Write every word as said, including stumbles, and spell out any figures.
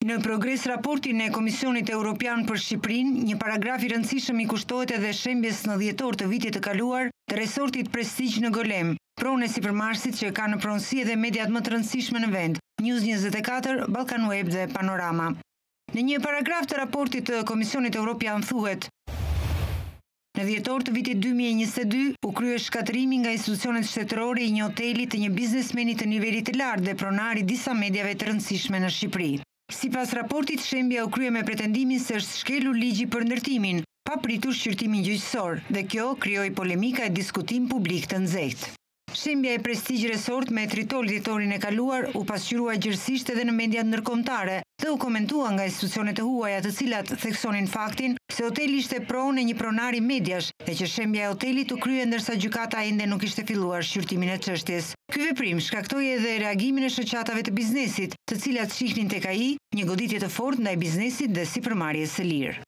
Në progres raportin e Komisionit Evropian për Shqipërinë, një paragraf i rëndësishëm i kushtohet edhe shembjes në dhjetor të vitit të kaluar të resortit Prestigj në Golem, pronë e sipërmarrësit që ka në pronësi edhe mediat më të rëndësishme në vend, News njëzet e katër, Ballkan Web dhe Panorama. Në një paragraf të raportit të Komisionit Evropian thuhet: në dhjetor të vitit dy mijë e njëzet e dy, u krye shkatërimi nga institucionet shtetërore i një hoteli të një biznesmeni të nivelit të lartë dhe pronari disa mediave të rëndësishme në Shqipëri. Sipas raportit, shembja u krye me pretendimin se është shkelur ligji për ndërtimin, pa pritur shqyrtimin gjyqësor, dhe kjo krijoi polemika e diskutim publik të nxehtë. Shembja e Prestigj Resort me tritol dhjetorin e kaluar u pasqyrua gjërësisht edhe në mediat ndërkombëtare dhe u komentua nga institucionet të huaja të cilat theksonin faktin se hoteli ishte pronë e një pronari mediash dhe që shembja e hotelit u krye ndërsa gjykata ende nuk ishte filluar shqyrtimin e çështjes. Ky veprim shkaktoi edhe reagimin e shoqatave të biznesit, të cilat shihnin tek ai një goditje të fortë ndaj biznesit dhe sipërmarrjes së lirë.